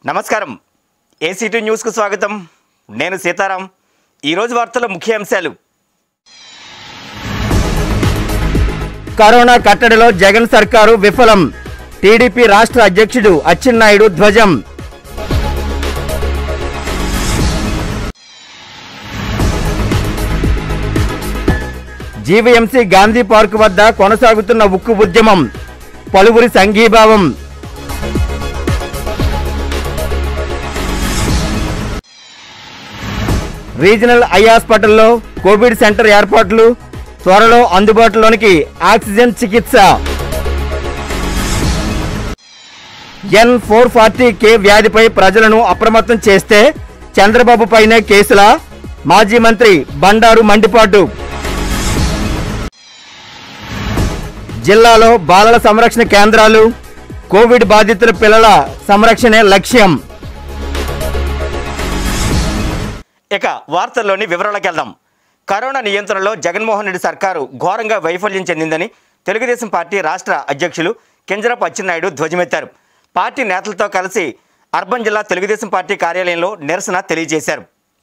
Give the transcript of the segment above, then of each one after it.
నమస్కారం ACT news కు స్వాగతం నేను సీతారాం ఈ రోజు వార్తల ముఖ్య అంశాలు కరోనా కట్టడిలో జగన్ సర్కారు విఫలం టీడీపీ రాష్ట్ర అధ్యక్షుడు అచ్చెన్నాయుడు ధ్వజం జీవీఎంసీ గాంధీ పార్క్ వద్ద కొనసాగుతున్న ఉక్కు ఉద్యమం పలువురి సంఘీభావం రీజనల్ ఐ హాస్పిటల్లో కోవిడ్ సెంటర్ ఏర్పాట్లు త్వరలో అందుబాటులోనికి ఆక్సిజన్ చికిత్స N440K వ్యాధిపై ప్రజలను అప్రమత్తం చేస్తే చంద్రబాబు పైనే కేసుల మాజీ మంత్రి బండారు మండిపాటు జిల్లాలో బాలల సంరక్షణ కేంద్రాలు కోవిడ్ బాధితుల పిల్లల సంరక్షణే లక్ష్యం ఇక వార్తల్లోని వివరాలకు వెళ్దాం. కరోనా నియంత్రణలో జగన్మోహన్ రెడ్డి సర్కారు ఘోరంగా వైఫల్యం చెందిందని తెలుగుదేశం పార్టీ రాష్ట్ర అధ్యక్షులు కింజరాపు అచ్చెన్నాయుడు ధ్వజమెత్తారు. పార్టీ నేతలతో కలిసి అర్బన్ జిల్లా తెలుగుదేశం పార్టీ కార్యాలయంలో నిరసన తెలియజేశారు.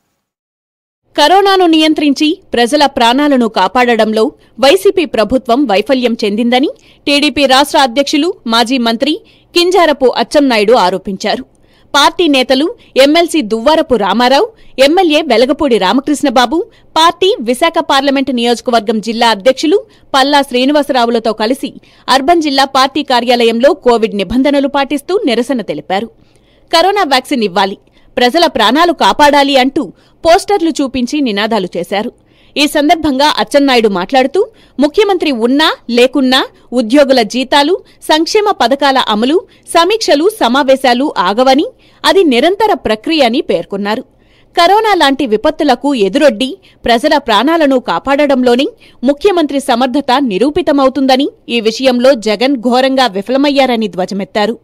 కరోనాను నియంత్రించి ప్రజల ప్రాణాలను కాపాడడంలో వైసీపీ ప్రభుత్వం వైఫల్యం చెందిందని టీడీపీ రాష్ట్ర అధ్యక్షులు మాజీ మంత్రి కింజారపు అచ్చెన్నాయుడు ఆరోపించారు. పార్టీ నేతలు MLC Duvvarapu Ramarao, MLA Velagapudi Ramakrishnababu, party Visakha parliament నియోజకవర్గం జిల్లా అధ్యక్షులు పల్లా శ్రీనివాసరావులతో కలిసి అర్బన్ జిల్లా పార్టీ కార్యాలయంలో కోవిడ్ నిబంధనలు పాటిస్తూ నిరసన తెలిపారు. కరోనా వ్యాక్సిన్ ఇవ్వాలి, ప్రజల ప్రాణాలు కాపాడాలి అంటూ పోస్టర్లు చూపించి నినాదాలు చేశారు. ఈ సందర్భంగా అచ్చెన్నాయుడు మాట్లాడుతూ ముఖ్యమంత్రి ఉన్నా లేకున్నా ఉద్యోగుల జీతాలు, సంక్షేమ పథకాల అమలు, సమీక్షలు, సమావేశాలు ఆగవని, అది నిరంతర ప్రక్రియ అని పేర్కొన్నారు. కరోనా లాంటి విపత్తులకు ఎదురొడ్డి ప్రజల ప్రాణాలను కాపాడడంలోని ముఖ్యమంత్రి సమర్థత నిరూపితమవుతుందని, ఈ విషయంలో జగన్ ఘోరంగా విఫలమయ్యారని ధ్వజమెత్తారు.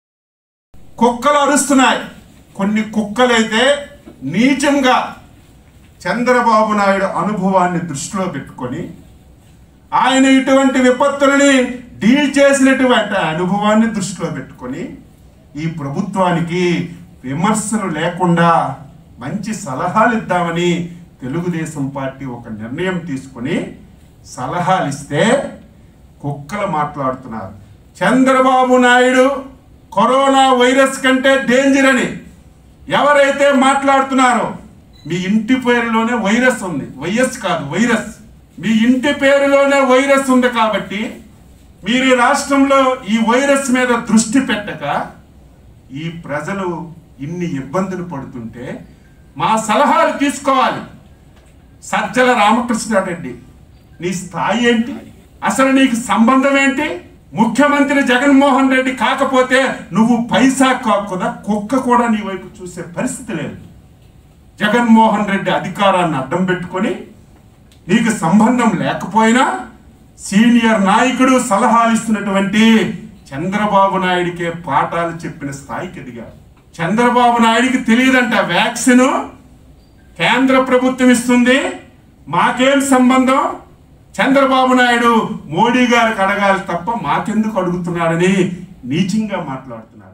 కుక్కలు అరుస్తున్నాయి. కొన్ని కుక్కలైతే నీచంగా చంద్రబాబు నాయుడు అనుభవాన్ని దృష్టిలో పెట్టుకొని ఆయన ఇటువంటి విపత్తులని డీల్ చేసినటువంటి అనుభవాన్ని దృష్టిలో పెట్టుకొని ఈ ప్రభుత్వానికి విమర్శలు లేకుండా మంచి సలహాలు ఇద్దామని తెలుగుదేశం పార్టీ ఒక నిర్ణయం తీసుకొని సలహాలు ఇస్తే కుక్కలు మాట్లాడుతున్నారు. చంద్రబాబు నాయుడు కరోనా వైరస్ కంటే డేంజర్ అని ఎవరైతే మాట్లాడుతున్నారో, మీ ఇంటి పేరులోనే వైరస్ ఉంది, వైఎస్ కాదు వైరస్, మీ ఇంటి పేరులోనే వైరస్ ఉంది కాబట్టి మీరు రాష్ట్రంలో ఈ వైరస్ మీద దృష్టి పెట్టక ఈ ప్రజలు ఇన్ని ఇబ్బందులు పడుతుంటే మా సలహాలు తీసుకోవాలి. సజ్జల రామకృష్ణారెడ్డి, నీ స్థాయి ఏంటి? అసలు నీకు సంబంధం ఏంటి? ముఖ్యమంత్రి జగన్మోహన్ రెడ్డి కాకపోతే నువ్వు పైసా కాకుండా కుక్క కూడా నీ వైపు చూసే పరిస్థితి లేదు. జగన్మోహన్ రెడ్డి అధికారాన్ని అడ్డం పెట్టుకొని నీకు సంబంధం లేకపోయినా సీనియర్ నాయకుడు సలహాలు ఇస్తున్నటువంటి చంద్రబాబు నాయుడికే పాఠాలు చెప్పిన స్థాయికి ఎదిగారు. చంద్రబాబు నాయుడికి తెలియదంట వ్యాక్సిన్ కేంద్ర ప్రభుత్వం ఇస్తుంది, మాకేం సంబంధం, చంద్రబాబు నాయుడు మోడీ గారికి అడగాలి తప్ప మాకెందుకు అడుగుతున్నాడని నీచంగా మాట్లాడుతున్నారు.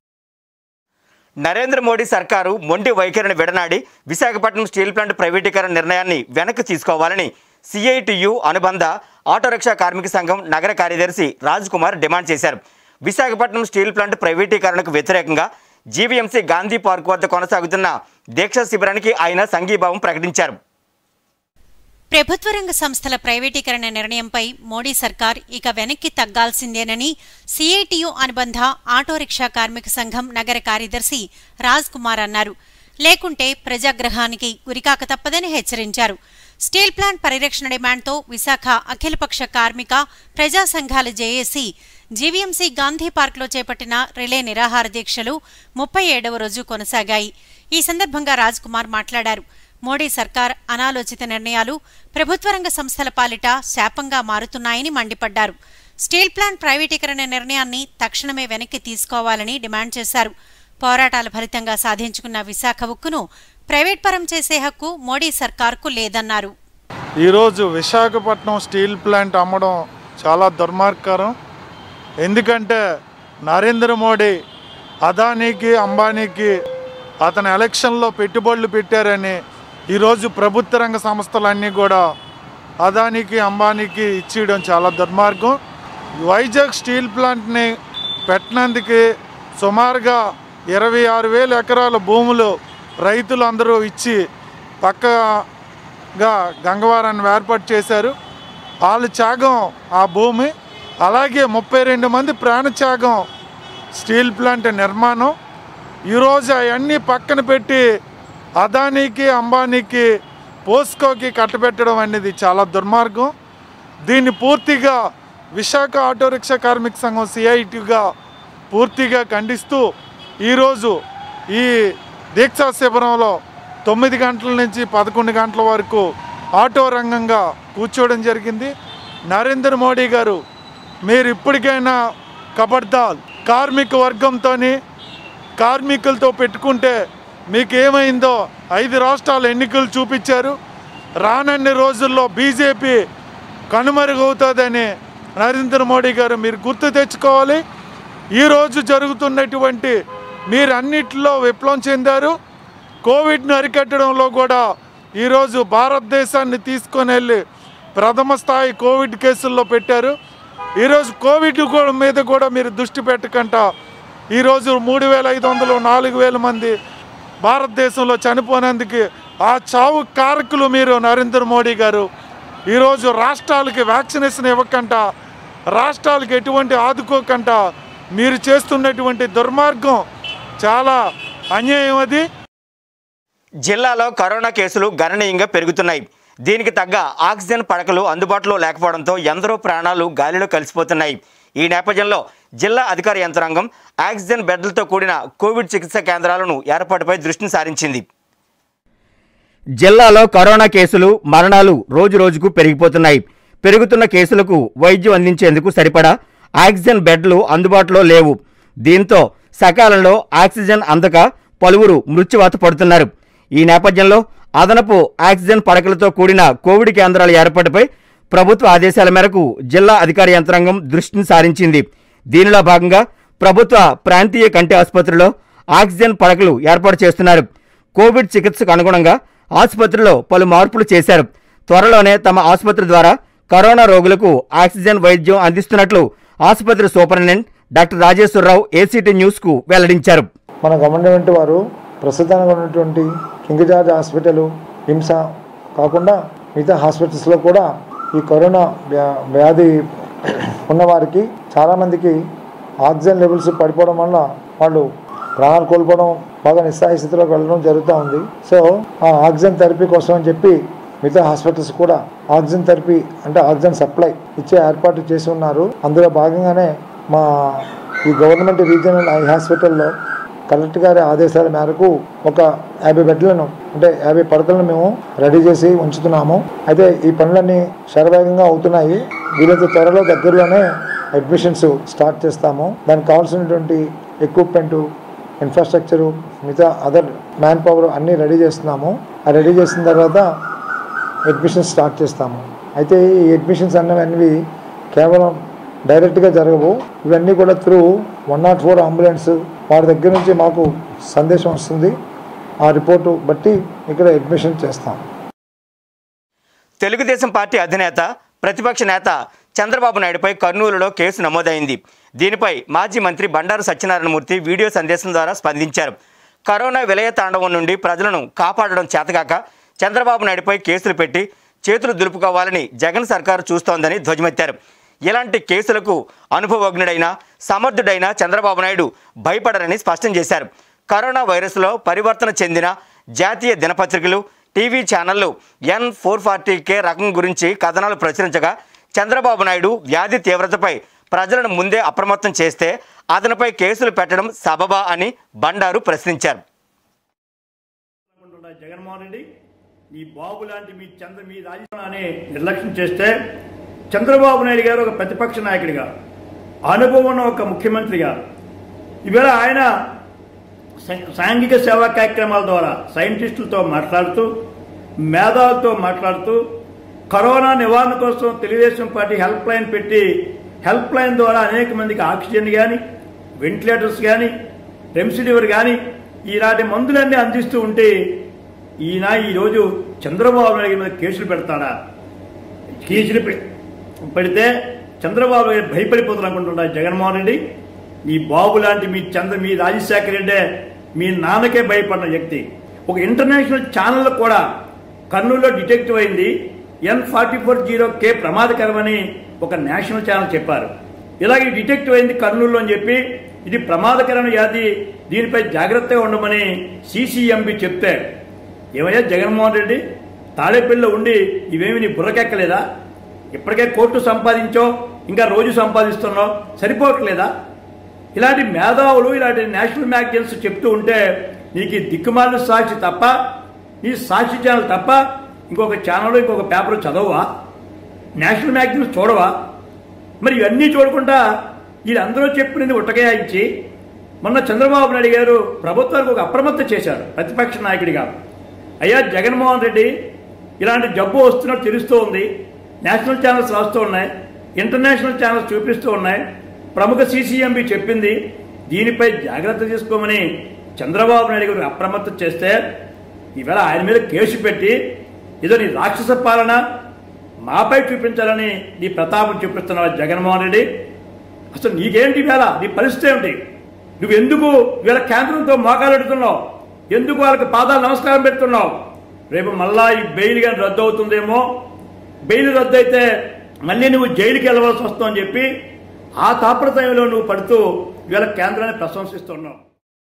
నరేంద్ర మోడీ సర్కారు మొండి వైఖరిని విడనాడి విశాఖపట్నం స్టీల్ ప్లాంట్ ప్రైవేటీకరణ నిర్ణయాన్ని వెనక్కి తీసుకోవాలని సిఐటియు అనుబంధ ఆటోరిక్షా కార్మిక సంఘం నగర కార్యదర్శి రాజ్ కుమార్ డిమాండ్ చేశారు. విశాఖపట్నం స్టీల్ ప్లాంట్ ప్రైవేటీకరణకు వ్యతిరేకంగా జీవీఎంసీ గాంధీ పార్క్ వద్ద కొనసాగుతున్న దీక్షా శిబిరానికి ఆయన సంఘీభావం ప్రకటించారు. ప్రభుత్వ రంగ సంస్థల ప్రైవేటీకరణ నిర్ణయంపై మోడీ సర్కార్ ఇక వెనక్కి తగ్గాల్సిందేనని సిఐటియు అనుబంధ ఆటోరిక్షా కార్మిక సంఘం నగర కార్యదర్శి రాజ్ కుమార్ అన్నారు. లేకుంటే ప్రజాగ్రహానికి గురికాక తప్పదని హెచ్చరించారు. స్టీల్ ప్లాంట్ పరిరక్షణ డిమాండ్తో విశాఖ అఖిలపక్ష కార్మిక ప్రజా సంఘాల జేఏసీ జీవీఎంసీ గాంధీ పార్క్లో చేపట్టిన రిలే నిరాహార దీక్షలు 37వ రోజు కొనసాగాయి. ఈ సందర్భంగా రాజ్ కుమార్ మాట్లాడారు. మోడీ సర్కార్ అనాలోచిత నిర్ణయాలు ప్రభుత్వ రంగ సంస్థల పాలిట శాపంగా మారుతున్నాయని మండిపడ్డారు. స్టీల్ ప్లాంట్ ప్రైవేటీకరణ నిర్ణయాన్ని తక్షణమే వెనక్కి తీసుకోవాలని డిమాండ్ చేశారు. పోరాటాల ఫలితంగా సాధించుకున్న విశాఖ ఉక్కును ప్రైవేట్ పరం చేసే హక్కు మోడీ సర్కార్కు లేదన్నారు. ఈరోజు విశాఖపట్నం స్టీల్ ప్లాంట్ అమ్మడం చాలా దుర్మార్గకరం. ఎందుకంటే నరేంద్ర మోడీ అదానీకి అంబానీకి అతను ఎలక్షన్లో పెట్టుబడులు పెట్టారని ఈరోజు ప్రభుత్వ రంగ సంస్థలన్నీ కూడా అదానీకి అంబానీకి ఇచ్చేయడం చాలా దుర్మార్గం. వైజాగ్ స్టీల్ ప్లాంట్ని పెట్టినందుకు సుమారుగా 26,000 ఎకరాల భూములు రైతులు అందరూ ఇచ్చి పక్కగా గంగవరాన్ని ఏర్పాటు చేశారు. వాళ్ళు త్యాగం ఆ భూమి, అలాగే 32 మంది ప్రాణత్యాగం స్టీల్ ప్లాంట్ నిర్మాణం. ఈరోజు అవన్నీ పక్కన పెట్టి అదానీకి అంబానీకి పోస్కోకి కట్టబెట్టడం అనేది చాలా దుర్మార్గం. దీన్ని పూర్తిగా విశాఖ ఆటో రిక్షా కార్మిక సంఘం సిఐటిగా పూర్తిగా ఖండిస్తూ ఈరోజు ఈ దీక్షా శిబిరంలో 9 గంటల నుంచి 11 గంటల వరకు ఆటో రంగంగా కూర్చోవడం జరిగింది. నరేంద్ర మోడీ గారు, మీరు ఇప్పటికైనా ఖబర్దార్, కార్మిక వర్గంతో కార్మికులతో పెట్టుకుంటే మీకు ఏమైందో 5 రాష్ట్రాల ఎన్నికలు చూపించారు. రానన్ని రోజుల్లో బీజేపీ కనుమరుగవుతుందని నరేంద్ర మోడీ గారు మీరు గుర్తు తెచ్చుకోవాలి. ఈరోజు జరుగుతున్నటువంటి మీరు అన్నిటిలో విప్లవం చెందారు. కోవిడ్ను అరికట్టడంలో కూడా ఈరోజు భారతదేశాన్ని తీసుకొని వెళ్ళి ప్రథమ స్థాయి కోవిడ్ కేసుల్లో పెట్టారు. ఈరోజు కోవిడ్ మీద కూడా మీరు దృష్టి పెట్టకుండా ఈరోజు 3,500 4,000 మంది భారతదేశంలో చనిపోయినందుకు ఆ చావు కారకులు మీరు నరేంద్ర మోడీ గారు. ఈరోజు రాష్ట్రాలకి వ్యాక్సినేషన్ ఇవ్వకుండా, రాష్ట్రాలకి ఎటువంటి ఆదుకోకుండా మీరు చేస్తున్నటువంటి దుర్మార్గం చాలా అన్యాయం. అది జిల్లాలో కరోనా కేసులు గణనీయంగా పెరుగుతున్నాయి. దీనికి తగ్గ ఆక్సిజన్ పడకలు అందుబాటులో లేకపోవడంతో ఎందరో ప్రాణాలు గాలిలో కలిసిపోతున్నాయి. ఈ నేపథ్యంలో జిల్లా అధికార యంత్రాంగం ఆక్సిజన్ బెడ్లతో కూడిన కోవిడ్ చికిత్సా కేంద్రాలను ఏర్పాటుపై దృష్టిని సారించింది. జిల్లాలో కరోనా కేసులు, మరణాలు రోజురోజుకు పెరిగిపోతున్నాయి. పెరుగుతున్న కేసులకు వైద్యం అందించేందుకు సరిపడా ఆక్సిజన్ బెడ్లు అందుబాటులో లేవు. దీంతో సకాలంలో ఆక్సిజన్ అందక పలువురు మృత్యువాత పడుతున్నారు. ఈ నేపథ్యంలో అదనపు ఆక్సిజన్ పడకలతో కూడిన కోవిడ్ కేంద్రాల ఏర్పాటుపై ప్రభుత్వ ఆదేశాల మేరకు జిల్లా అధికార యంత్రాంగం దృష్టిని సారించింది. దీనిలో భాగంగా ప్రభుత్వ ప్రాంతీయ కంటి ఆసుపత్రిలో ఆక్సిజన్ పడకలు ఏర్పాటు చేస్తున్నారు. కోవిడ్ చికిత్సకు అనుగుణంగా ఆసుపత్రిలో పలు మార్పులు చేశారు. త్వరలోనే తమ ఆసుపత్రి ద్వారా కరోనా రోగులకు ఆక్సిజన్ వైద్యం అందిస్తున్నట్లు ఆసుపత్రి సూపరింటెండెంట్ డాక్టర్ రాజేశ్వరరావు ఏసీటీ న్యూస్కు వెల్లడించారు. మన గవర్నమెంట్ వారు ప్రస్తుతానికి ఉన్నటువంటి కింగ్ జార్జ్ హాస్పిటల్, హింస కాకుండా మిగతా హాస్పిటల్స్లో కూడా ఈ కరోనా వ్యాధి ఉన్నవారికి చాలామందికి ఆక్సిజన్ లెవెల్స్ పడిపోవడం వల్ల వాళ్ళు ప్రాణాలు కోల్పోవడం, బాగా నిస్సహాయ స్థితిలోకి వెళ్ళడం జరుగుతూ ఉంది. సో ఆ ఆక్సిజన్ థెరపీ కోసం అని చెప్పి మిగతా హాస్పిటల్స్ కూడా ఆక్సిజన్ థెరపీ అంటే ఆక్సిజన్ సప్లై ఇచ్చే ఏర్పాటు చేసి ఉన్నారు. అందులో భాగంగానే మా ఈ గవర్నమెంట్ రీజనల్ ఐ హాస్పిటల్లో కలెక్టర్ గారి ఆదేశాల మేరకు ఒక 50 బెడ్లను అంటే 50 పడకలను మేము రెడీ చేసి ఉంచుతున్నాము. అయితే ఈ పనులన్నీ శరవేగంగా అవుతున్నాయి. వీలైతే త్వరలో దగ్గరలోనే అడ్మిషన్స్ స్టార్ట్ చేస్తాము. దానికి కావాల్సినటువంటి ఎక్విప్మెంటు, ఇన్ఫ్రాస్ట్రక్చరు, మిగతా అదర్ మ్యాన్ పవర్ అన్నీ రెడీ చేస్తున్నాము. ఆ రెడీ చేసిన తర్వాత అడ్మిషన్స్ స్టార్ట్ చేస్తాము. అయితే ఈ అడ్మిషన్స్ అన్నవన్నీ కేవలం డైరెక్ట్గా జరగవు. ఇవన్నీ కూడా త్రూ 104 అంబులెన్స్ వారి దగ్గర నుంచి మాకు సందేశం వస్తుంది. ఆ రిపోర్టు బట్టి ఇక్కడ అడ్మిషన్ చేస్తాం. తెలుగుదేశం పార్టీ అధినేత, ప్రతిపక్ష నేత చంద్రబాబు నాయుడుపై కర్నూలులో కేసు నమోదైంది. దీనిపై మాజీ మంత్రి బండారు సత్యనారాయణమూర్తి వీడియో సందేశం ద్వారా స్పందించారు. కరోనా విలయ తాండవం నుండి ప్రజలను కాపాడడం చేతగాక చంద్రబాబు నాయుడుపై కేసులు పెట్టి చేతులు దులుపుకోవాలని జగన్ సర్కారు చూస్తోందని ధ్వజమెత్తారు. ఇలాంటి కేసులకు అనుభవజ్ఞుడైన, సమర్థుడైన చంద్రబాబు నాయుడు భయపడరని స్పష్టం చేశారు. కరోనా వైరస్లో పరివర్తన చెందిన జాతీయ దినపత్రికలు, టీవీ ఛానళ్లు N440K రకం గురించి కథనాలు ప్రచురించగా చంద్రబాబు నాయుడు వ్యాధి తీవ్రతపై ప్రజలను ముందే అప్రమత్తం చేస్తే అతనిపై కేసులు పెట్టడం సబబా అని బండారు ప్రశ్నించారు. జగన్మోహన్ రెడ్డి ఈ బాబు లాంటి మీ రాజధాని నిర్లక్ష్యం చేస్తే చంద్రబాబు నాయుడు గారు ఒక ప్రతిపక్ష నాయకుడిగా, అనుభవం ఉన్న ఒక ముఖ్యమంత్రిగా ఈవేళ ఆయన సాంఘిక సేవా కార్యక్రమాల ద్వారా సైంటిస్టులతో మాట్లాడుతూ, మేధావులతో మాట్లాడుతూ కరోనా నివారణ కోసం తెలుగుదేశం పార్టీ హెల్ప్ లైన్ పెట్టి హెల్ప్ లైన్ ద్వారా అనేక మందికి ఆక్సిజన్ కానీ, వెంటిలేటర్స్ కానీ, రెమ్సిడివర్ కానీ ఇలాంటి మందులన్నీ అందిస్తూ ఉంటే ఈయన ఈరోజు చంద్రబాబు నాయుడు మీద కేసులు పెడతాడా? కేసులు పెడితే చంద్రబాబు నాయుడు భయపడిపోతారు అనుకుంటున్నా. జగన్మోహన్ రెడ్డి మీ బాబు లాంటి మీ రాజశేఖర రెడ్డి మీ నాన్నకే భయపడిన వ్యక్తి. ఒక ఇంటర్నేషనల్ ఛానల్ కూడా కర్నూలులో డిటెక్టివ్ అయింది. N44K ప్రమాదకరమని ఒక నేషనల్ ఛానల్ చెప్పారు. ఇలాగే డిటెక్టివ్ అయింది కర్నూలులో అని చెప్పి ఇది ప్రమాదకరమైన వ్యాధి, దీనిపై జాగ్రత్తగా ఉండమని CCMB చెప్తే ఏమయ్యా జగన్మోహన్ రెడ్డి తాడేపల్లిలో ఉండి ఇవేమి నీ బుర్రకెక్కలేదా? ఇప్పటికే కోర్టు సంపాదించో ఇంకా రోజు సంపాదిస్తున్నావు, సరిపోవట్లేదా? ఇలాంటి మేధావులు ఇలాంటి నేషనల్ మ్యాగజైన్స్ చెప్తూ ఉంటే నీకు దిక్కుమాలిన సాక్షి తప్ప, నీ సాక్షి ఛానల్ తప్ప ఇంకొక ఛానల్ ఇంకొక పేపర్ చదవవా? నేషనల్ మ్యాగజైన్స్ చూడవా? మరి ఇవన్నీ చూడకుండా వీళ్ళందరూ చెప్పినది ఉట్టగా ఇచ్చి మొన్న చంద్రబాబు నాయుడు గారు ప్రభుత్వానికి ఒక అప్రమత్త చేశారు ప్రతిపక్ష నాయకుడిగా. అయ్యా జగన్మోహన్ రెడ్డి ఇలాంటి జబ్బు వస్తున్నట్టు తెలుస్తూ ఉంది, నేషనల్ ఛానల్స్ రాస్తూ ఉన్నాయి, ఇంటర్నేషనల్ ఛానల్స్ చూపిస్తూ ఉన్నాయి, ప్రముఖ CCMB చెప్పింది, దీనిపై జాగ్రత్త తీసుకోమని చంద్రబాబు నాయుడు గారు అప్రమత్తం చేస్తే ఈవేళ ఆయన మీద కేసు పెట్టి ఏదో నీ రాక్షస పాలన మాపై చూపించాలని నీ ప్రతాపం చూపిస్తున్నావు జగన్మోహన్ రెడ్డి. అసలు నీకేంటి వేళ నీ పరిస్థితి ఏమిటి? నువ్వెందుకు వీళ్ళ కేంద్రంతో మోకాలెడుతున్నావు? ఎందుకు వాళ్ళకి పాదాలు నమస్కారం పెడుతున్నావు? రేపు మళ్ళా ఈ బెయిల్ కానీ రద్దు అవుతుందేమో, బెయిల్ రద్దు అయితే మళ్ళీ నువ్వు జైలుకి వెళ్ళవలసి వస్తుందని చెప్పి ఆ తాపత్రయంలో నువ్వు పడుతూ వీళ్ళ కేంద్రాన్ని ప్రశంసిస్తున్నావు.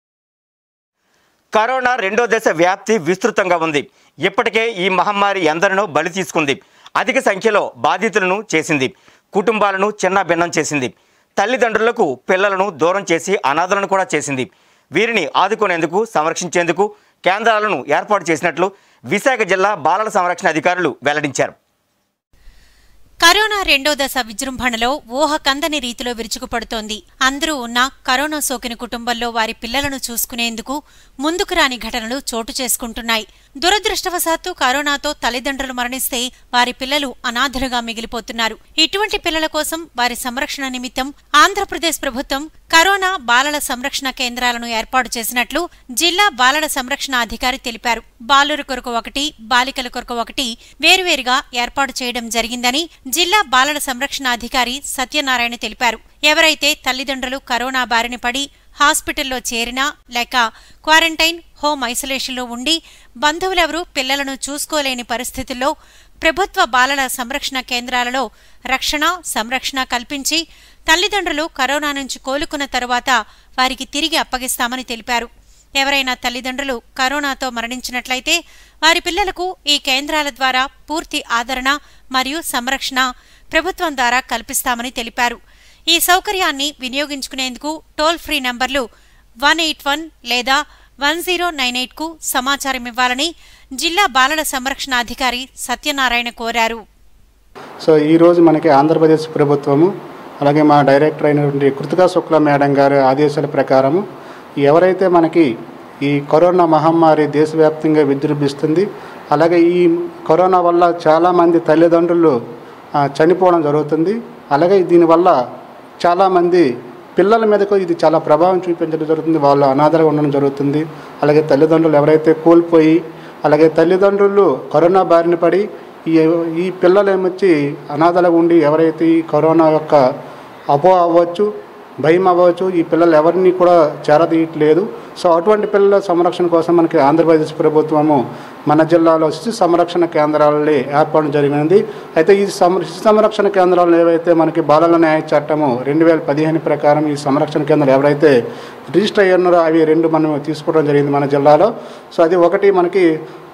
కరోనా రెండో దశ వ్యాప్తి విస్తృతంగా ఉంది. ఇప్పటికే ఈ మహమ్మారి ఎందరినో బలి తీసుకుంది. అధిక సంఖ్యలో బాధితులను చేసింది, కుటుంబాలను చిన్నాభిన్నం చేసింది, తల్లిదండ్రులకు పిల్లలను దూరం చేసి అనాథలను కూడా చేసింది. వీరిని ఆదుకునేందుకు సంరక్షించేందుకు కేంద్రాలను ఏర్పాటు చేసినట్లు విశాఖ జిల్లా బాలల సంరక్షణ అధికారులు వెల్లడించారు. కరోనా రెండో దశ విజృంభణలో ఊహకందని రీతిలో విరుచుకుపడుతోంది. అందరూ ఉన్న కరోనా సోకిన కుటుంబంలో వారి పిల్లలను చూసుకునేందుకు ముందుకు రాని ఘటనలు చోటు చేసుకుంటున్నాయి. దురదృష్టవశాత్తు కరోనాతో తల్లిదండ్రులు మరణిస్తే వారి పిల్లలు అనాథలుగా మిగిలిపోతున్నారు. ఇటువంటి పిల్లల కోసం వారి సంరక్షణ నిమిత్తం ఆంధ్రప్రదేశ్ ప్రభుత్వం కరోనా బాలల సంరక్షణ కేంద్రాలను ఏర్పాటు చేసినట్లు జిల్లా బాలల సంరక్షణ అధికారి తెలిపారు. బాలుర కొరకు 1, బాలికల కొరకు 1 వేరువేరుగా ఏర్పాటు చేయడం జరిగిందని జిల్లా బాలల సంరక్షణ అధికారి సత్యనారాయణ తెలిపారు. ఎవరైతే తల్లిదండ్రులు కరోనా బారిన పడి హాస్పిటల్లో చేరినా లేక క్వారంటైన్, హోమ్ ఐసోలేషన్లో ఉండి బంధువులెవరూ పిల్లలను చూసుకోలేని పరిస్థితుల్లో ప్రభుత్వ బాలల సంరక్షణ కేంద్రాలలో రక్షణ, సంరక్షణ కల్పించి తల్లిదండ్రులు కరోనా నుంచి కోలుకున్న తరువాత వారికి తిరిగి అప్పగిస్తామని తెలిపారు. ఎవరైనా తల్లిదండ్రులు కరోనాతో మరణించినట్లయితే వారి పిల్లలకు ఈ కేంద్రాల ద్వారా పూర్తి ఆదరణ మరియు సంరక్షణ ప్రభుత్వం ద్వారా కల్పిస్తామని తెలిపారు. ఈ సౌకర్యాన్ని వినియోగించుకునేందుకు టోల్ ఫ్రీ నంబర్లు 181 లేదా 1098కు సమాచారం ఇవ్వాలని జిల్లా బాలల సంరక్షణ అధికారి సత్యనారాయణ కోరారు. సో ఈరోజు మనకి ఆంధ్రప్రదేశ్ ప్రభుత్వము అలాగే మా డైరెక్టర్ అయినటువంటి కృతికా శుక్లా మేడం గారి ఆదేశాల ప్రకారము ఎవరైతే మనకి ఈ కరోనా మహమ్మారి దేశవ్యాప్తంగా విజృంభిస్తుంది, అలాగే ఈ కరోనా వల్ల చాలామంది తల్లిదండ్రులు చనిపోవడం జరుగుతుంది, అలాగే దీనివల్ల చాలామంది పిల్లల మీదకు ఇది చాలా ప్రభావం చూపించడం జరుగుతుంది, వాళ్ళు అనాథలుగా ఉండడం జరుగుతుంది. అలాగే తల్లిదండ్రులు ఎవరైతే కోల్పోయి అలాగే తల్లిదండ్రులు కరోనా బారిన పడి ఈ పిల్లలు ఏమొచ్చి అనాథలుగా ఉండి ఎవరైతే ఈ కరోనా యొక్క అపోహ అవ్వచ్చు, భయం అవ్వచ్చు, ఈ పిల్లలు ఎవరిని కూడా చేరదీయట్లేదు. సో అటువంటి పిల్లల సంరక్షణ కోసం మనకి ఆంధ్రప్రదేశ్ ప్రభుత్వము మన జిల్లాలో శిశు సంరక్షణ కేంద్రాలని ఏర్పాటు జరిగినది. అయితే ఈ శిశు సంరక్షణ కేంద్రాలు ఏవైతే మనకి బాలల న్యాయ చట్టము 2015 ప్రకారం ఈ సంరక్షణ కేంద్రాలు ఎవరైతే రిజిస్టర్ అయ్యారో అవి 2 మనం తీసుకోవడం జరిగింది మన జిల్లాలో. సో అది ఒకటి మనకి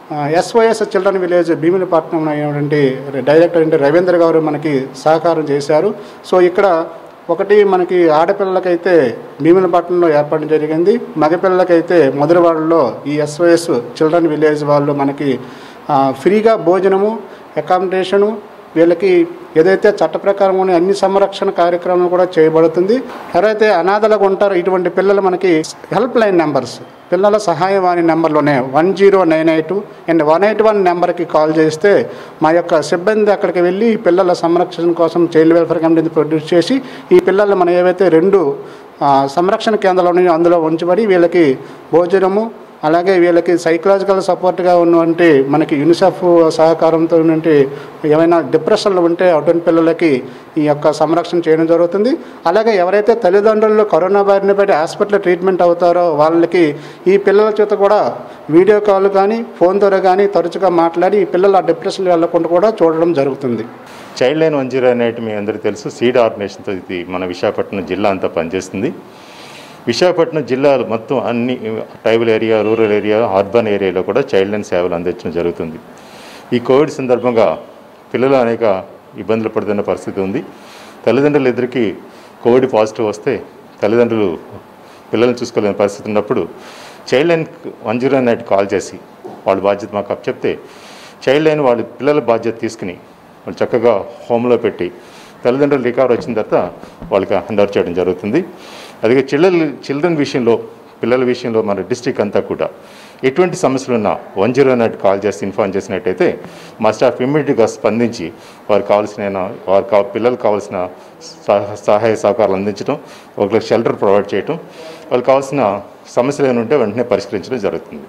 SOS చిల్డ్రన్ విలేజ్ భీమిలిపట్నం అయినటువంటి డైరెక్టర్ అంటే రవీంద్ర గారు మనకి సహకారం చేశారు. సో ఇక్కడ ఒకటి మనకి ఆడపిల్లలకైతే భీమిలిపట్నంలో ఏర్పాటు జరిగింది, మగపిల్లలకైతే మధురవాడలో ఈ SOS చిల్డ్రన్ విలేజ్ వాళ్ళు మనకి ఫ్రీగా భోజనము, అకామిడేషను, వీళ్ళకి ఏదైతే చట్ట ప్రకారం అన్ని సంరక్షణ కార్యక్రమాలు కూడా చేయబడుతుంది. ఎవరైతే అనాథలుగా ఉంటారో ఇటువంటి పిల్లలు మనకి హెల్ప్ లైన్ నెంబర్స్, పిల్లల సహాయవాణి నెంబర్లోనే 1098 అండ్ 181 నెంబర్కి కాల్ చేస్తే మా యొక్క సిబ్బంది అక్కడికి వెళ్ళి పిల్లల సంరక్షణ కోసం చైల్డ్ వెల్ఫేర్ కమిటీని ప్రొడ్యూస్ చేసి ఈ పిల్లలు మనం ఏవైతే 2 సంరక్షణ కేంద్రాలను అందులో ఉంచబడి వీళ్ళకి భోజనము అలాగే వీళ్ళకి సైకలాజికల్ సపోర్ట్గా ఉన్నటువంటి మనకి యూనిసెఫ్ సహకారంతో ఉన్నటువంటి ఏమైనా డిప్రెషన్లు ఉంటే అటువంటి పిల్లలకి ఈ యొక్క సంరక్షణ చేయడం జరుగుతుంది. అలాగే ఎవరైతే తల్లిదండ్రులు కరోనా బారిన పడి హాస్పిటల్ ట్రీట్మెంట్ అవుతారో వాళ్ళకి ఈ పిల్లల చేత కూడా వీడియో కాల్ కానీ ఫోన్ ద్వారా కానీ తరచుగా మాట్లాడి ఈ పిల్లలు ఆ డిప్రెషన్లు వెళ్లకుండా కూడా చూడడం జరుగుతుంది. చైల్డ్ లైన్ 10 అనేది మీ అందరికీ తెలుసు, సీడ్ ఆర్గనైజేషన్తో ఇది మన విశాఖపట్నం జిల్లా అంతా పనిచేస్తుంది. విశాఖపట్నం జిల్లాలో మొత్తం అన్ని tribal area, rural area, urban ఏరియాలో కూడా చైల్డ్ లైన్ సేవలు అందించడం జరుగుతుంది. ఈ కోవిడ్ సందర్భంగా పిల్లలు అనేక ఇబ్బందులు పడుతున్న పరిస్థితి ఉంది. తల్లిదండ్రులు ఇద్దరికి కోవిడ్ పాజిటివ్ వస్తే తల్లిదండ్రులు పిల్లల్ని చూసుకోలేని పరిస్థితి ఉన్నప్పుడు చైల్డ్ లైన్ 109 కాల్ చేసి వాళ్ళ బాధ్యత మాకు అప్పచెప్తే చైల్డ్ లైన్ వాళ్ళ పిల్లల బాధ్యత తీసుకుని వాళ్ళు చక్కగా హోమ్లో పెట్టి తల్లిదండ్రులు రికవర్ వచ్చిన తర్వాత వాళ్ళకి హ్యాండ్ ఓవర్ చేయడం జరుగుతుంది. అలాగే చిల్డ్రన్ విషయంలో, పిల్లల విషయంలో మన డిస్ట్రిక్ట్ అంతా కూడా ఎటువంటి సమస్యలు ఉన్నా 109 కాల్ చేసి ఇన్ఫార్మ్ చేసినట్టయితే మా స్టాఫ్ ఇమ్మీడియట్గా స్పందించి వారికి కావాల్సిన పిల్లలకు కావాల్సిన సహాయ సహకారాలు అందించడం, ఒకరికి షెల్టర్ ప్రొవైడ్ చేయడం, వాళ్ళకి కావాల్సిన సమస్యలు ఏమైనా ఉంటే వెంటనే పరిష్కరించడం జరుగుతుంది.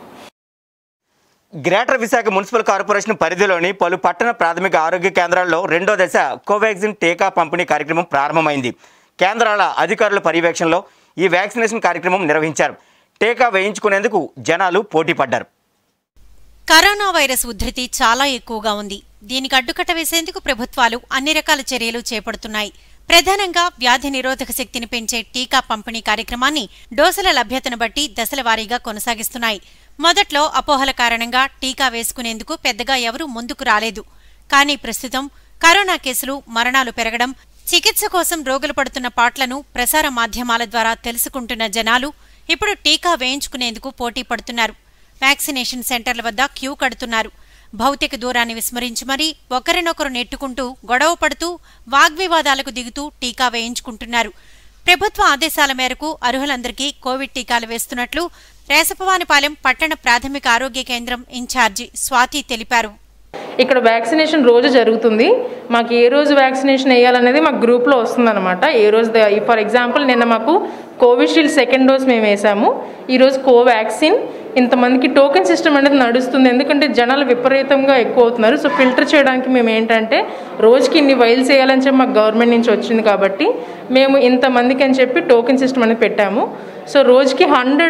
గ్రేటర్ విశాఖ మున్సిపల్ కార్పొరేషన్ పరిధిలోని పలు పట్టణ ప్రాథమిక ఆరోగ్య కేంద్రాల్లో 2వ దశ కోవాక్సిన్ టీకా పంపిణీ కార్యక్రమం ప్రారంభమైంది. కేంద్రాల అధికారుల పర్యవేక్షణలో ఈ వ్యాక్సినేషన్ కార్యక్రమం నిర్వహించారు. టీకా వేయించుకునేందుకు జనాలు పోటీ పడ్డారు. కరోనా వైరస్ ఉధృతి చాలా ఎక్కువగా ఉంది. దీనికి అడ్డుకట్ట వేసేందుకు ప్రభుత్వాలు అన్ని రకాల చర్యలు చేపడుతున్నాయి. ప్రధానంగా వ్యాధి నిరోధక శక్తిని పెంచే టీకా పంపిణీ కార్యక్రమాన్ని డోసుల లభ్యతను బట్టి దశల వారీగా కొనసాగిస్తున్నాయి. మొదట్లో అపోహల కారణంగా టీకా వేసుకునేందుకు పెద్దగా ఎవరూ ముందుకు రాలేదు. కానీ ప్రస్తుతం కరోనా కేసులు, మరణాలు పెరగడం, చికిత్స కోసం రోగులు పడుతున్న పాట్లను ప్రసార మాధ్యమాల ద్వారా తెలుసుకుంటున్న జనాలు ఇప్పుడు టీకా వేయించుకునేందుకు పోటీ పడుతున్నారు. వ్యాక్సినేషన్ సెంటర్ల వద్ద క్యూ కడుతున్నారు. భౌతిక దూరాన్ని విస్మరించి మరీ ఒకరినొకరు నెట్టుకుంటూ, గొడవ పడుతూ, వాగ్వివాదాలకు దిగుతూ టీకా వేయించుకుంటున్నారు. ప్రభుత్వ ఆదేశాల మేరకు అర్హులందరికీ కోవిడ్ టీకాలు వేస్తున్నట్లు రేసపవానిపాలెం పట్టణ ప్రాథమిక ఆరోగ్య కేంద్రం ఇన్ఛార్జి స్వాతి తెలిపారు. ఇక్కడ వ్యాక్సినేషన్ రోజు జరుగుతుంది. మాకు ఏ రోజు వ్యాక్సినేషన్ వేయాలనేది మాకు గ్రూప్లో వస్తుందన్నమాట. ఏ రోజు ఫర్ ఎగ్జాంపుల్ నిన్న మాకు కోవిషీల్డ్ 2nd డోస్ మేము వేసాము. ఈరోజు కోవాక్సిన్. ఇంతమందికి టోకెన్ సిస్టమ్ అనేది నడుస్తుంది, ఎందుకంటే జనాలు విపరీతంగా ఎక్కువ అవుతున్నారు. సో ఫిల్టర్ చేయడానికి మేము ఏంటంటే రోజుకి ఇన్ని వైల్స్ వేయాలని చెప్పి మాకు గవర్నమెంట్ నుంచి వచ్చింది కాబట్టి మేము ఇంతమందికి అని చెప్పి టోకెన్ సిస్టమ్ అనేది పెట్టాము. సో రోజుకి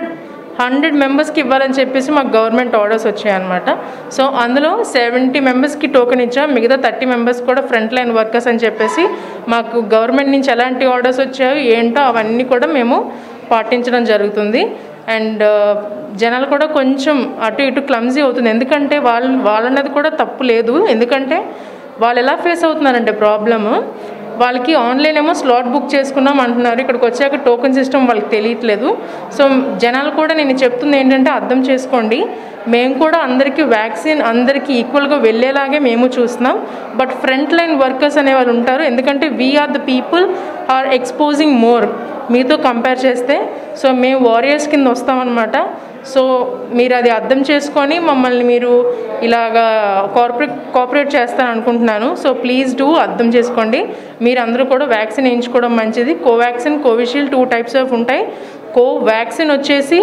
100 మెంబర్స్కి ఇవ్వాలని చెప్పేసి మాకు గవర్నమెంట్ ఆర్డర్స్ వచ్చాయన్నమాట. సో అందులో 70 మెంబర్స్కి టోకెన్ ఇచ్చాం. మిగతా 30 మెంబర్స్ కూడా ఫ్రంట్ లైన్ వర్కర్స్ అని చెప్పేసి మాకు గవర్నమెంట్ నుంచి ఎలాంటి ఆర్డర్స్ వచ్చాయో ఏంటో అవన్నీ కూడా మేము పాటించడం జరుగుతుంది. అండ్ జనాలు కూడా కొంచెం అటు ఇటు క్లమ్జీ అవుతుంది, ఎందుకంటే వాళ్ళన్నది కూడా తప్పు లేదు. ఎందుకంటే వాళ్ళు ఎలా ఫేస్ అవుతున్నారంటే ప్రాబ్లమ్, వాళ్ళకి ఆన్లైన్ ఏమో స్లాట్ బుక్ చేసుకున్నాం అంటున్నారు, ఇక్కడికి వచ్చాక టోకెన్ సిస్టమ్ వాళ్ళకి తెలియట్లేదు. సో జనాలు కూడా నేను చెప్తుంది ఏంటంటే అర్థం చేసుకోండి, మేము కూడా అందరికీ వ్యాక్సిన్ అందరికీ ఈక్వల్గా వెళ్ళేలాగే మేము చూస్తున్నాం. బట్ ఫ్రంట్ లైన్ వర్కర్స్ అనే వాళ్ళు ఉంటారు, ఎందుకంటే we are the people are exposing more మీతో కంపేర్ చేస్తే. సో మేము వారియర్స్ కింద వస్తామన్నమాట. సో మీరు అది అర్థం చేసుకొని మమ్మల్ని మీరు ఇలాగా కోఆపరేట్ చేస్తాను అనుకుంటున్నాను. సో ప్లీజ్ డూ అర్థం చేసుకోండి. మీరు అందరూ కూడా వ్యాక్సిన్ వేయించుకోవడం మంచిది. కోవాక్సిన్, కోవిషీల్డ్ 2 టైప్స్ ఆఫ్ ఉంటాయి. కోవాక్సిన్ వచ్చేసి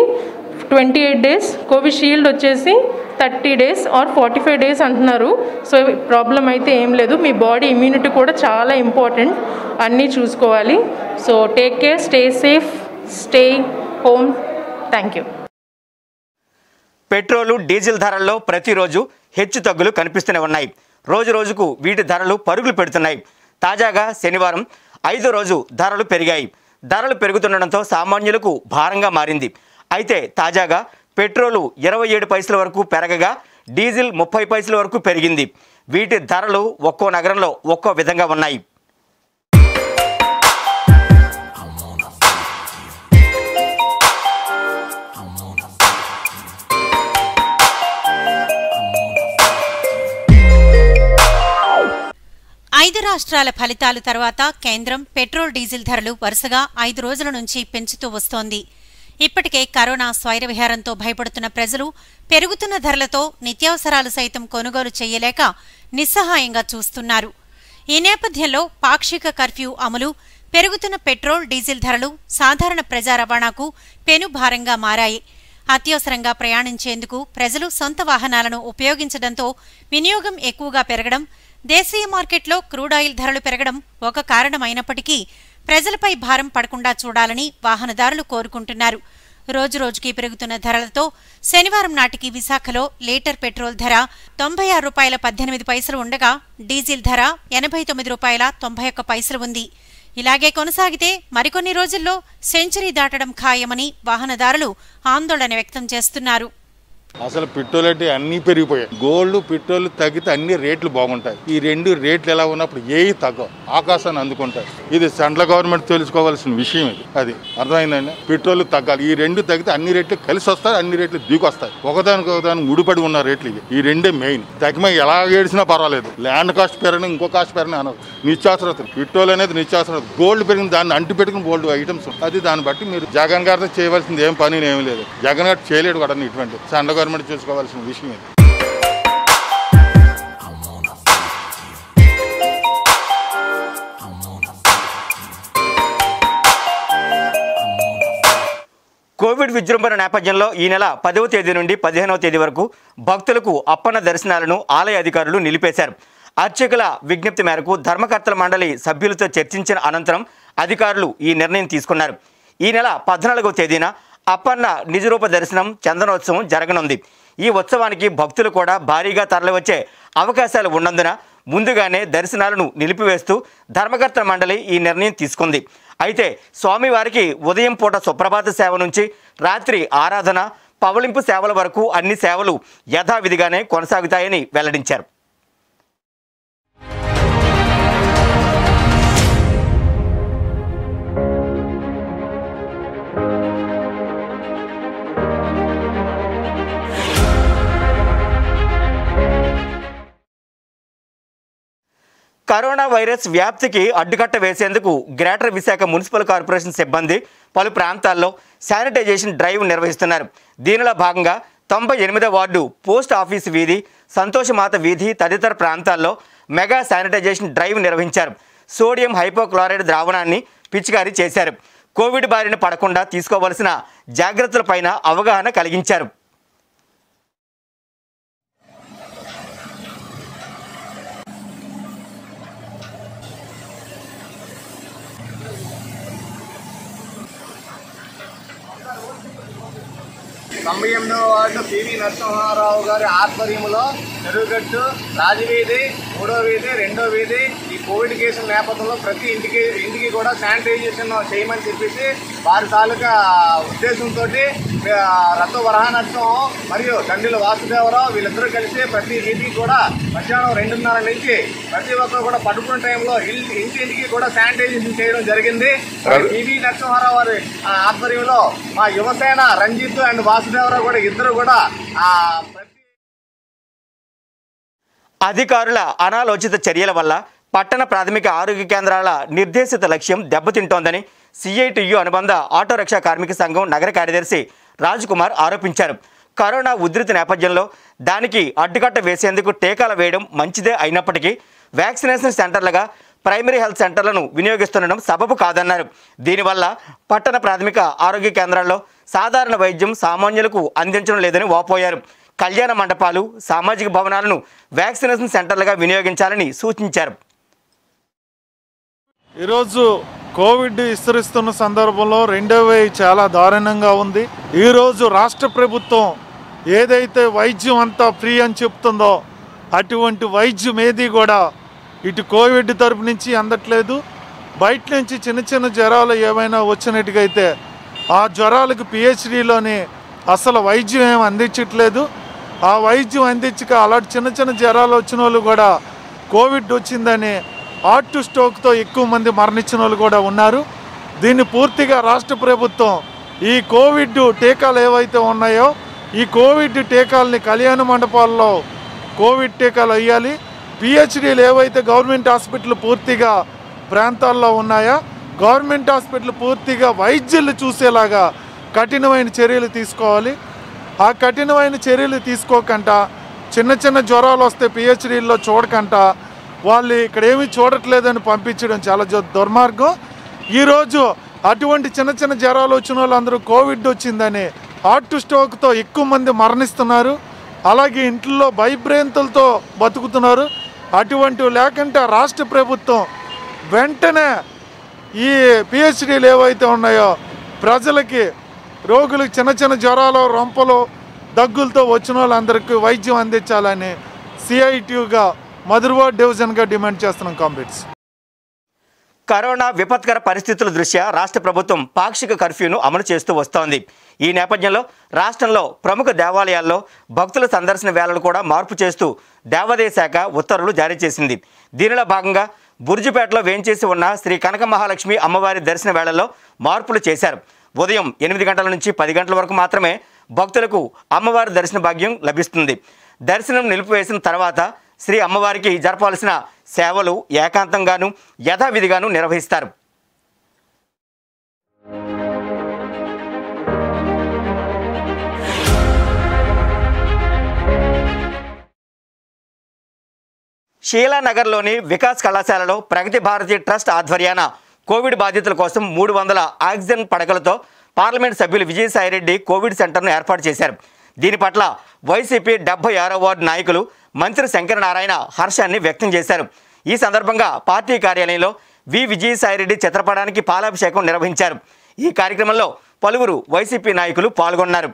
28 డేస్, కోవిషీల్డ్ వచ్చేసి 30 డేస్ ఆర్ 45 డేస్ అంటున్నారు. సో ప్రాబ్లం అయితే ఏం లేదు. మీ బాడీ ఇమ్యూనిటీ కూడా చాలా ఇంపార్టెంట్, అన్నీ చూసుకోవాలి. So take care, stay safe, stay home. Thank you. Petrol, diesel ధరల్లో ప్రతిరోజు హెచ్చుతగ్గులు కనిపిస్తూనే ఉన్నాయి. రోజు రోజుకు వీటి ధరలు పరుగులు పెడుతున్నాయి. తాజాగా శనివారం 5వ రోజు ధరలు పెరిగాయి. ధరలు పెరుగుతుండడంతో సామాన్యులకు భారంగా మారింది. అయితే తాజాగా పెట్రోలు 27 పైసల వరకు పెరగగా డీజిల్ 30 పైసల వరకు పెరిగింది. వీటి ధరలు ఒక్కో నగరంలో ఒక్కో విధంగా ఉన్నాయి. ఐదు రాష్ట్రాల ఫలితాల తర్వాత కేంద్రం పెట్రోల్, డీజిల్ ధరలు వరుసగా 5 రోజుల నుంచి పెంచుతూ వస్తోంది. ఇప్పటికే కరోనా స్వైర విహారంతో భయపడుతున్న ప్రజలు పెరుగుతున్న ధరలతో నిత్యావసరాలు సైతం కొనుగోలు చేయలేక నిస్సహాయంగా చూస్తున్నారు. ఈ నేపథ్యంలో పాక్షిక కర్ఫ్యూ అమలు, పెరుగుతున్న పెట్రోల్, డీజిల్ ధరలు సాధారణ ప్రజా రవాణాకు పెనుభారంగా మారాయి. అత్యవసరంగా ప్రయాణించేందుకు ప్రజలు సొంత వాహనాలను ఉపయోగించడంతో వినియోగం ఎక్కువగా పెరగడం, దేశీయ మార్కెట్లో క్రూడాయిల్ ధరలు పెరగడం ఒక కారణమైనప్పటికీ ప్రజలపై భారం పడకుండా చూడాలని వాహనదారులు కోరుకుంటున్నారు. రోజురోజుకీ పెరుగుతున్న ధరలతో శనివారం నాటికి విశాఖలో లీటర్ పెట్రోల్ ధర ₹96.18 ఉండగా డీజిల్ ధర ₹89.91 ఉంది. ఇలాగే కొనసాగితే మరికొన్ని రోజుల్లో సెంచరీ దాటడం ఖాయమని వాహనదారులు ఆందోళన వ్యక్తం చేస్తున్నారు. అసలు పెట్రోల్ అంటే అన్నీ పెరిగిపోయాయి. గోల్డ్, పెట్రోల్ తగ్గితే అన్ని రేట్లు బాగుంటాయి. ఈ రెండు రేట్లు ఎలా ఉన్నప్పుడు ఏవి తగ్గవు, ఆకాశాన్ని అందుకుంటాయి. ఇది సెంట్రల్ గవర్నమెంట్ తెలుసుకోవాల్సిన విషయం. అది అర్థమైందండి. పెట్రోల్ తగ్గాలి. ఈ రెండు తగ్గితే అన్ని రేట్లు కలిసి వస్తాయి, అన్ని రేట్లు దిగొస్తాయి. ఒకదానికి ముడిపడి ఉన్న రేట్లు ఇవి. ఈ రెండే మెయిన్. తగ్గిమ ఎలా ఏడిసినా పర్వాలేదు. ల్యాండ్ కాస్ట్ పెరగడం, ఇంకో కాస్ట్ పెరగడం అనదు. నిత్యావసరతలు. పెట్రోల్ అనేది నిత్యావసరత. గోల్డ్ పెరిగిన దాన్ని అంటి పెట్టుకుని గోల్డ్ ఐటమ్స్. అది దాన్ని బట్టి మీరు జగన్ గారితో చేయవలసింది ఏం పని ఏమీ లేదు. జగన్ గారు చేయలేడు కూడా ఇటువంటి. సెంట్రల్ గవర్నమెంట్ చూసుకోవాల్సిన విషయం ఇది. కోవిడ్ విజృంభణ నేపథ్యంలో ఈ నెల 10వ తేదీ నుండి 15వ తేదీ వరకు భక్తులకు అప్పన్న దర్శనాలను ఆలయ అధికారులు నిలిపేశారు. అర్చకుల విజ్ఞప్తి మేరకు ధర్మకర్తల మండలి సభ్యులతో చర్చించిన అనంతరం అధికారులు ఈ నిర్ణయం తీసుకున్నారు. ఈ నెల 14వ తేదీన అప్పన్న నిజరూప దర్శనం, చందనోత్సవం జరగనుంది. ఈ ఉత్సవానికి భక్తులు కూడా భారీగా తరలివచ్చే అవకాశాలు ఉన్నందున ముందుగానే దర్శనాలను నిలిపివేస్తూ ధర్మకర్తల మండలి ఈ నిర్ణయం తీసుకుంది. అయితే స్వామివారికి ఉదయం పూట సుప్రభాత సేవ నుంచి రాత్రి ఆరాధన, పవళింపు సేవల వరకు అన్ని సేవలు యథావిధిగానే కొనసాగుతాయని వెల్లడించారు. కరోనా వైరస్ వ్యాప్తికి అడ్డుకట్ట వేసేందుకు గ్రేటర్ విశాఖ మున్సిపల్ కార్పొరేషన్ సిబ్బంది పలు ప్రాంతాల్లో శానిటైజేషన్ డ్రైవ్ నిర్వహిస్తున్నారు. దీనిలో భాగంగా 98వ వార్డు పోస్ట్ ఆఫీస్ వీధి, సంతోషమాత వీధి తదితర ప్రాంతాల్లో మెగా శానిటైజేషన్ డ్రైవ్ నిర్వహించారు. సోడియం హైపోక్లోరైడ్ ద్రావణాన్ని పిచికారీ చేశారు. కోవిడ్ బారిన పడకుండా తీసుకోవలసిన జాగ్రత్తలపైన అవగాహన కలిగించారు. వార్డు పివి నరసింహారావు గారి ఆధ్వర్యంలో చెరువుగట్టు, రాజవీధి, 3వ వీధి, 2వ వీధి ఈ కోవిడ్ కేసుల నేపథ్యంలో ప్రతి ఇంటికి కూడా శానిటైజేషన్ చేయమని చెప్పేసి వారి తాలూకా ఉద్దేశంతో రత్న వరహానరసింహం మరియు తండ్రిల వాసుదేవరావు వీళ్ళిద్దరూ కలిసి ప్రతి వీధికి కూడా మధ్యాహ్నం 2:30 నుంచి ప్రతి ఒక్కరు కూడా పడుకున్న టైంలో ఇంటింటికి కూడా శానిటైజేషన్ చేయడం జరిగింది. పివి నరసింహారావు వారి ఆధ్వర్యంలో మా యువసేన రంజిత్ అండ్ వాసుదేవరావు కూడా ఇద్దరు కూడా అధికారుల అనాలోచిత చర్యల వల్ల పట్టణ ప్రాథమిక ఆరోగ్య కేంద్రాల నిర్దేశిత లక్ష్యం దెబ్బతింటోందని సిఐటియు అనుబంధ ఆటో రిక్షా కార్మిక సంఘం నగర కార్యదర్శి రాజ్కుమార్ ఆరోపించారు. కరోనా ఉధృతి నేపథ్యంలో దానికి అడ్డుకట్ట వేసేందుకు టీకాలు వేయడం మంచిదే అయినప్పటికీ వ్యాక్సినేషన్ సెంటర్లుగా ప్రైమరీ హెల్త్ సెంటర్లను వినియోగిస్తుండడం సబబు కాదన్నారు. దీనివల్ల పట్టణ ప్రాథమిక ఆరోగ్య కేంద్రాల్లో సాధారణ వైద్యం సామాన్యులకు అందించడం లేదని వాపోయారు. కళ్యాణ మండపాలు, సామాజిక భవనాలను వ్యాక్సినేషన్ సెంటర్లుగా వినియోగించాలని సూచించారు. ఈరోజు కోవిడ్ విస్తరిస్తున్న సందర్భంలో 2వ వేవ్ చాలా దారుణంగా ఉంది. ఈరోజు రాష్ట్ర ప్రభుత్వం ఏదైతే వైద్యం అంతా ఫ్రీ అని చెప్తుందో అటువంటి వైద్యం ఏది కూడా ఇటు కోవిడ్ తరపు నుంచి అందట్లేదు. బయట నుంచి చిన్న చిన్న జ్వరాలు ఏమైనా వచ్చినట్టుగైతే ఆ జ్వరాలకు పిహెచ్డిలోని అసలు వైద్యం ఏమి అందించట్లేదు. ఆ వైద్యం అందించక అలాంటి చిన్న చిన్న జ్వరాలు వచ్చిన వాళ్ళు కూడా కోవిడ్ వచ్చిందని హార్ట్ స్ట్రోక్తో ఎక్కువ మంది మరణించిన వాళ్ళు కూడా ఉన్నారు. దీన్ని పూర్తిగా రాష్ట్ర ప్రభుత్వం ఈ కోవిడ్ టీకాలు ఏవైతే ఉన్నాయో ఈ కోవిడ్ టీకాలని కళ్యాణ మండపాల్లో కోవిడ్ టీకాలు వేయాలి. పిహెచ్డీలు ఏవైతే గవర్నమెంట్ హాస్పిటల్ పూర్తిగా ప్రాంతాల్లో ఉన్నాయో గవర్నమెంట్ హాస్పిటల్ పూర్తిగా వైద్యులు చూసేలాగా కఠినమైన చర్యలు తీసుకోవాలి. ఆ కఠినమైన చర్యలు తీసుకోకుండా చిన్న చిన్న జ్వరాలు వస్తే పిహెచ్డీల్లో చూడకుండా వాళ్ళు ఇక్కడ ఏమీ చూడట్లేదని పంపించడం చాలా దుర్మార్గం. ఈరోజు అటువంటి చిన్న చిన్న జ్వరాలు వచ్చిన వాళ్ళందరూ కోవిడ్ వచ్చిందని హార్ట్ స్ట్రోక్తో ఎక్కువ మంది మరణిస్తున్నారు. అలాగే ఇంట్లో భయభ్రాంతులతో బతుకుతున్నారు. అటువంటివి లేకుంటే రాష్ట్ర ప్రభుత్వం వెంటనే ఈ పిహెచ్డీలు ఏవైతే ఉన్నాయో ప్రజలకి రోగులకు చిన్న చిన్న జ్వరాలు రొంపలు దగ్గులతో వచ్చిన వాళ్ళందరికీ వైద్యం అందించాలని సిఐటియుగా మధురవాడ డివిజన్గా డిమాండ్ చేస్తున్నాం. కామ్రేడ్స్, కరోనా విపత్కర పరిస్థితుల దృష్ట్యా రాష్ట్ర ప్రభుత్వం పాక్షిక కర్ఫ్యూను అమలు చేస్తూ వస్తోంది. ఈ నేపథ్యంలో రాష్ట్రంలో ప్రముఖ దేవాలయాల్లో భక్తుల సందర్శన వేళలు కూడా మార్పు చేస్తూ దేవాదాయ శాఖ ఉత్తర్వులు జారీ చేసింది. దీనిలో భాగంగా బుర్జుపేటలో వేంచేసి ఉన్న శ్రీ కనక మహాలక్ష్మి అమ్మవారి దర్శన వేళల్లో మార్పులు చేశారు. ఉదయం 8 గంటల నుంచి 10 గంటల వరకు మాత్రమే భక్తులకు అమ్మవారి దర్శన భాగ్యం లభిస్తుంది. దర్శనం నిలిపివేసిన తర్వాత శ్రీ అమ్మవారికి జరపాల్సిన సేవలు ఏకాంతంగాను యథావిధిగాను నిర్వహిస్తారు. షీలానగర్లోని వికాస్ కళాశాలలో ప్రగతి భారతి ట్రస్ట్ ఆధ్వర్యాన కోవిడ్ బాధితుల కోసం 300 ఆక్సిజన్ పడకలతో పార్లమెంట్ సభ్యులు విజయసాయిరెడ్డి కోవిడ్ సెంటర్ను ఏర్పాటు చేశారు. దీని పట్ల వైసీపీ 76వ వార్డు నాయకులు మంత్రి శంకరనారాయణ హర్షాన్ని వ్యక్తం చేశారు. ఈ సందర్భంగా పార్టీ కార్యాలయంలో విజయసాయిరెడ్డి చిత్రపటానికి పాలాభిషేకం నిర్వహించారు. ఈ కార్యక్రమంలో పలువురు వైసీపీ నాయకులు పాల్గొన్నారు.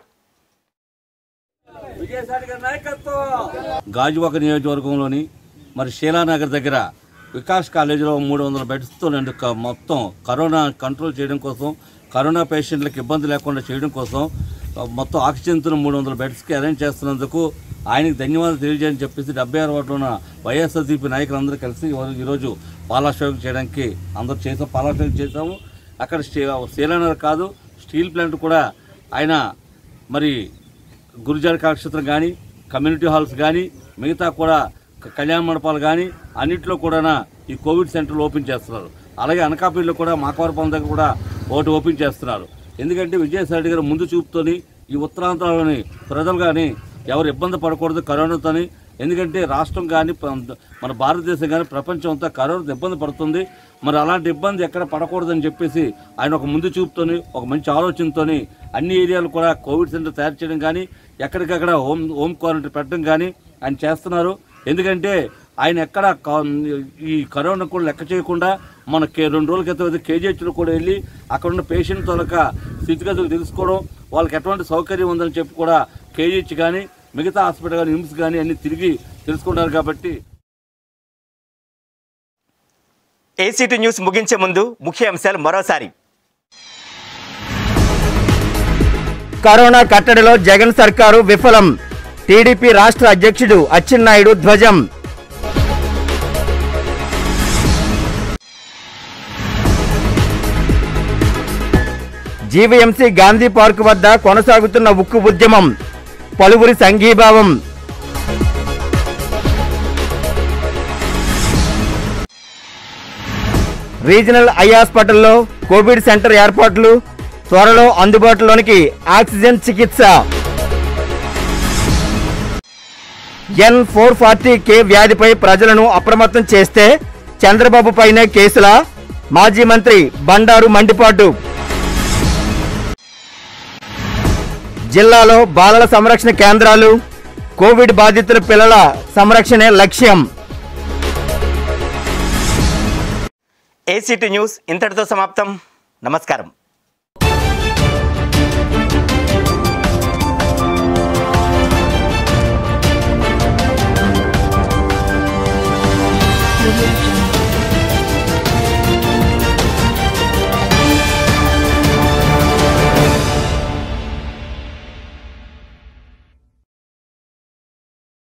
గాజువాక నియోజకవర్గంలోని మరి షీలానగర్ దగ్గర వికాస్ కాలేజీలో 300 బెడ్స్తో మొత్తం కరోనా కంట్రోల్ చేయడం కోసం, కరోనా పేషెంట్లకు ఇబ్బంది లేకుండా చేయడం కోసం మొత్తం ఆక్సిజన్తో 300 బెడ్స్కి అరేంజ్ చేస్తున్నందుకు ఆయనకు ధన్యవాదాలు తెలియజేయని చెప్పేసి 76 వార్డులో ఉన్న వైఎస్ఆర్సీపీ నాయకులందరూ కలిసి ఈరోజు పాలాభిషేకం చేయడానికి అందరూ పాలాభిషేకం చేసాము. అక్కడ షీలానగర్ కాదు, స్టీల్ ప్లాంట్ కూడా ఆయన మరి గురుజాడ కళాక్షేత్రం కానీ, కమ్యూనిటీ హాల్స్ కానీ, మిగతా కూడా కళ్యాణ మండపాలు కానీ అన్నింటిలో కూడా ఈ కోవిడ్ సెంటర్లు ఓపెన్ చేస్తున్నారు. అలాగే అనకాపల్లిలో కూడా మాకవరపాలెం దగ్గర కూడా ఒకటి ఓపెన్ చేస్తున్నారు. ఎందుకంటే విజయసాయి గారు ముందు చూపుతోని ఈ ఉత్తరాంధ్రలోని ప్రజలు కానీ ఎవరు ఇబ్బంది పడకూడదు కరోనాతోని. ఎందుకంటే రాష్ట్రం కానీ మన భారతదేశం కానీ ప్రపంచం అంతా కరోనాతో ఇబ్బంది పడుతుంది. మరి అలాంటి ఇబ్బంది ఎక్కడ పడకూడదని చెప్పేసి ఆయన ఒక ముందు చూపుతోని, ఒక మంచి ఆలోచనతోని అన్ని ఏరియాలు కూడా కోవిడ్ సెంటర్ తయారు చేయడం కానీ, ఎక్కడికక్కడ హోమ్ క్వారంటైన్ పెట్టడం కానీ ఆయన చేస్తున్నారు. ఎందుకంటే ఆయన ఎక్కడ ఈ కరోనా కూడా లెక్క చేయకుండా మన 2 రోజుల క్రితం కేజీహెచ్లో కూడా వెళ్ళి అక్కడ ఉన్న పేషెంట్ తొలక స్థితిగతులు తెలుసుకోవడం, వాళ్ళకి ఎటువంటి సౌకర్యం ఉందని చెప్పి కూడా కేజీహెచ్ కానీ మిగతా హాస్పిటల్ కానీ నిమ్స్ కానీ అన్ని తిరిగి తెలుసుకుంటారు. కాబట్టి ఏసీటీ న్యూస్ ముగించే ముందు ముఖ్య అంశాలు మరోసారి. కరోనా కట్టడిలో జగన్ సర్కారు విఫలం. టీడీపీ రాష్ట్ర అధ్యక్షుడు అచ్చెన్నాయుడు ధ్వజం. జీవీఎంసీ గాంధీ పార్క్ వద్ద కొనసాగుతున్న ఉక్కు ఉద్యమం, పలువురి సంఘీభావం. రీజనల్ ఐ హాస్పిటల్లో కోవిడ్ సెంటర్ ఏర్పాట్లు, త్వరలో అందుబాటులోనికి ఆక్సిజన్ చికిత్స. N440K వ్యాధిపై ప్రజలను అప్రమత్తం చేస్తే చంద్రబాబు పైనే కేసుల మాజీ మంత్రి బండారు మండిపాటు. జిల్లాలో బాలల సంరక్షణ కేంద్రాలు, కోవిడ్ బాధితుల పిల్లల సంరక్షణే లక్ష్యం. ఏసీటీ న్యూస్ ఇంతటితో సమాప్తం. నమస్కారం.